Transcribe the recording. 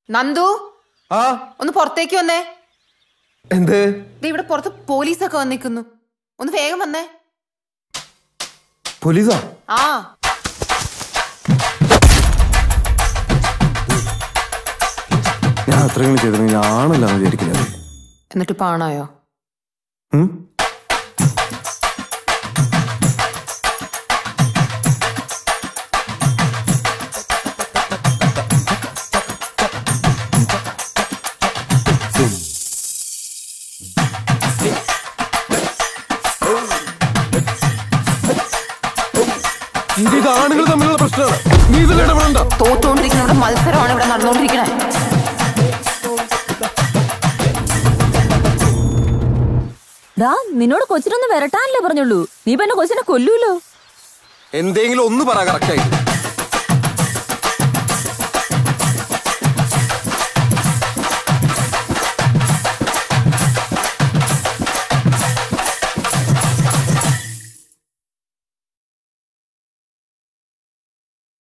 നന്ദു ഒന്ന് പുറത്തേക്ക് വന്നേ. എന്ത്? ഇവിടെ പുറത്ത് പോലീസൊക്കെ വന്നിരിക്കുന്നു. ഒന്ന് വേഗം വന്നേ. പോലീസാ? ആ ഞാൻ അത്രയും ചെയ്തു ഞാണല്ലോ വിചാരിക്കുന്നത്. എന്നിട്ട് പാണായോ? ആണുങ്ങൾ തമ്മിലുള്ള പ്രശ്നമാണ്. നീ ഇതിൽ ഇടപെടണ്ട. തോറ്റുകൊണ്ടിരിക്കുന്ന മത്സരമാണ് ഇവിടെ നടന്നുകൊണ്ടിരിക്കണേ. നിന്നോട് കൊച്ചിനൊന്നും വരട്ടാനല്ലേ പറഞ്ഞുള്ളൂ. നീ പിന്നെ കൊച്ചിനെ കൊല്ലൂലോ. എന്തെങ്കിലും ഒന്ന് പറ കറക്റ്റായിട്ട്.